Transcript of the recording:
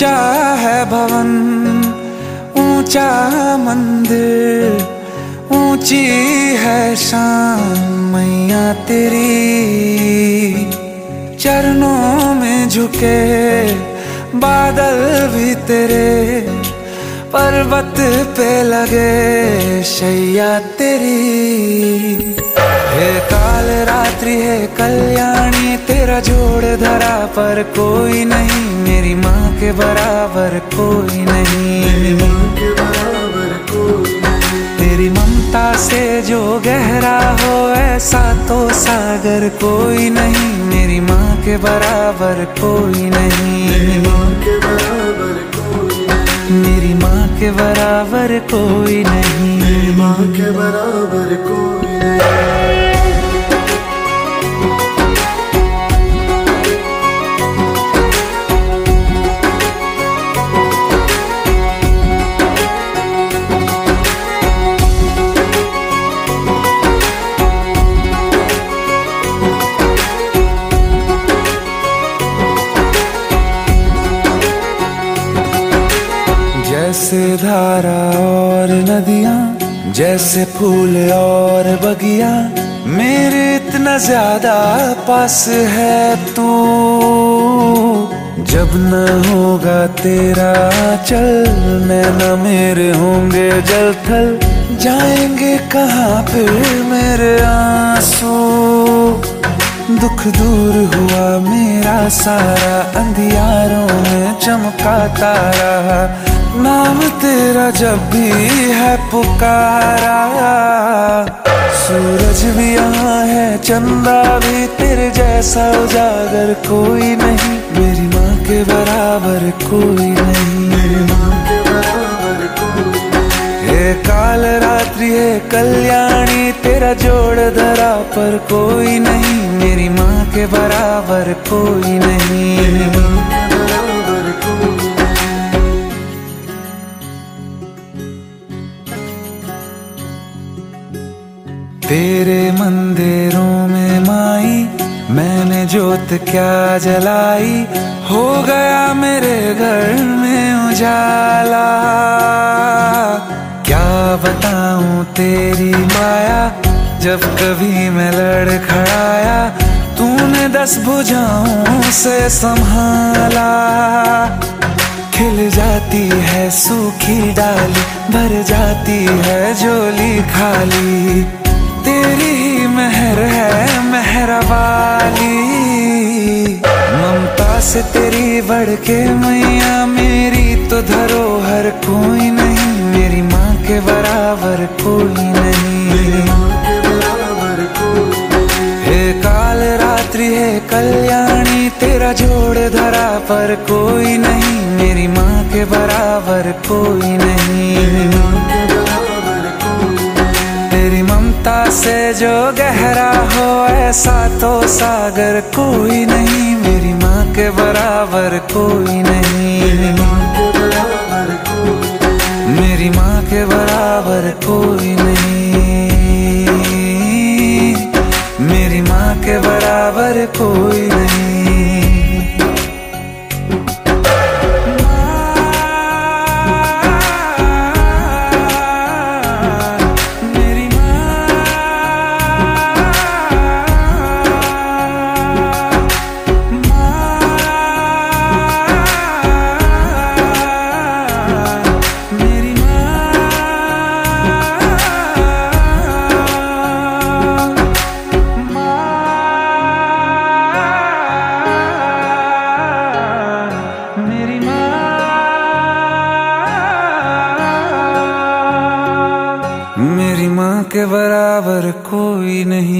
ऊंचा है भवन, ऊंचा मंदिर, ऊंची है शान मैया तेरी। चरणों में झुके बादल भी तेरे, पर्वत पे लगे शैया तेरी। हे काल रात्रि है कल्याणी, तेरा जोड़ धरा पर कोई नहीं, मेरी माँ के बराबर कोई नहीं। तेरी ममता से जो गहरा हो ऐसा तो सागर कोई नहीं, मेरी माँ के बराबर कोई नहीं। मेरी माँ के बराबर कोई नहीं, मेरी माँ के बराबर कोई नहीं। जैसे धारा और नदियाँ, जैसे फूल और बगिया, मेरे इतना ज्यादा पास है तू। जब न होगा तेरा चल, नैना मेरे होंगे जल थल, जाएंगे कहाँ फिर मेरे आंसू। दुख दूर हुआ मेरा सारा, अंधियारों में चमका तारा, नाम तेरा जब भी है पुकारा। सूरज भी यहाँ है, चंदा भी, तेरे जैसा उजागर कोई नहीं, मेरी माँ के बराबर कोई नहीं। मेरी माँ के बराबर कोई नहीं। हे काल रात्रि है कल्याणी, तेरा जोड़ धरा पर कोई नहीं, मेरी माँ के बराबर कोई नहीं। मेरी माँ के बराबर कोई नहीं। तेरे मंदिरों में माई मैंने जोत क्या जलाई, हो गया मेरे घर में उजाला। क्या बताऊं तेरी माया, जब कभी मैं लड़खड़ाया, तूने 10 भुजाओं से संभाला। खिल जाती है सूखी डाली, भर जाती है झोली खाली, तेरी ही मेहर है मेहर वाली। ममता से तेरी बढ़ के मैया, मेरी तो धरोहर कोई नहीं, मेरी माँ के बराबर कोई नहीं। मेरी माँ के बराबर कोई नहीं। हे काल रात्रि है कल्याणी, तेरा जोड़ धरा पर कोई नहीं, मेरी माँ के बराबर कोई नहीं। मेरी माँ के बराबर कोई नहीं। तेरी ममता से जो गहरा हो ऐसा तो सागर कोई नहीं, मेरी माँ के बराबर कोई नहीं। मेरी माँ के बराबर कोई नहीं। मेरी माँ के बराबर कोई नहीं, मेरी माँ के बराबर कोई नहीं। मेरी माँ के बराबर कोई नहीं।